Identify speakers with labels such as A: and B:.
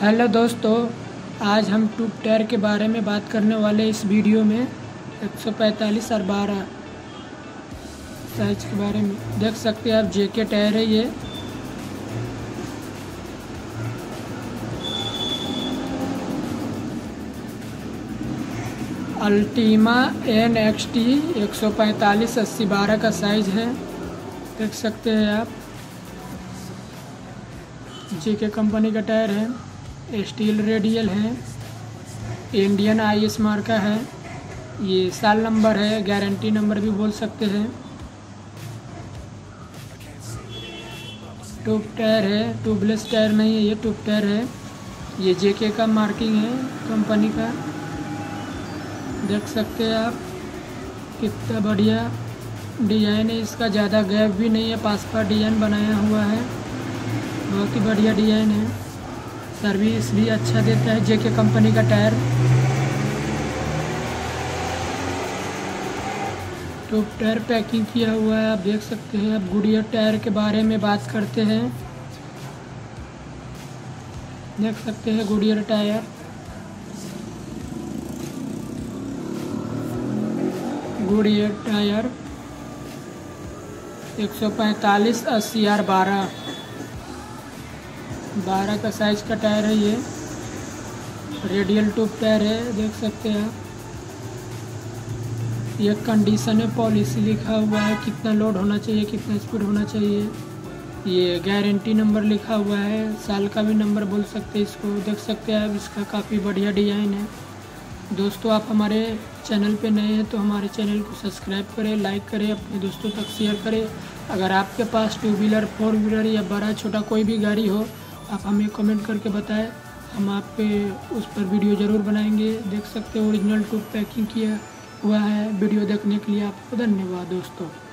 A: Hello दोस्तों, आज हम ट्यूब टायर के बारे में बात करने वाले इस वीडियो में 145 और 12 साइज के बारे में। देख सकते हैं आप, जेके टायर है ये। अल्टीमा NXT 145 80 12 का साइज है। देख सकते हैं आप, जेके कंपनी का टायर है, स्टील रेडियल है, इंडियन IS मार्का है। ये साल नंबर है, गारंटी नंबर भी बोल सकते हैं। ट्यूब टायर है, ट्यूबलेस टायर नहीं है, ये ट्यूब टायर है। ये जेके का मार्किंग है कंपनी का। देख सकते हैं आप, कितना बढ़िया डिज़ाइन है इसका। ज़्यादा गैप भी नहीं है, पास का डिज़ाइन बनाया हुआ है। बहुत ही बढ़िया डिज़ाइन है। सर्विस भी अच्छा देता है जेके कंपनी का टायर। ट्यूब टायर पैकिंग किया हुआ है, आप देख सकते हैं। अब गुडियर टायर के बारे में बात करते हैं। देख सकते हैं गुडियर टायर। गुडियर टायर 145 80 और 12 का साइज का टायर है ये। रेडियल ट्यूब टायर है, देख सकते हैं आप। ये कंडीशन है, पॉलिसी लिखा हुआ है, कितना लोड होना चाहिए, कितना स्पीड होना चाहिए। ये गारंटी नंबर लिखा हुआ है, साल का भी नंबर बोल सकते हैं इसको। देख सकते हैं आप, इसका काफ़ी बढ़िया डिज़ाइन है। दोस्तों, आप हमारे चैनल पे नए हैं तो हमारे चैनल को सब्सक्राइब करें, लाइक करें, अपने दोस्तों तक शेयर करें। अगर आपके पास टू व्हीलर, फोर व्हीलर या बड़ा छोटा कोई भी गाड़ी हो, आप हमें कमेंट करके बताएं, हम आप पे उस पर वीडियो ज़रूर बनाएंगे। देख सकते हैं ओरिजिनल ट्यूब पैकिंग किया हुआ है। वीडियो देखने के लिए आपको धन्यवाद दोस्तों।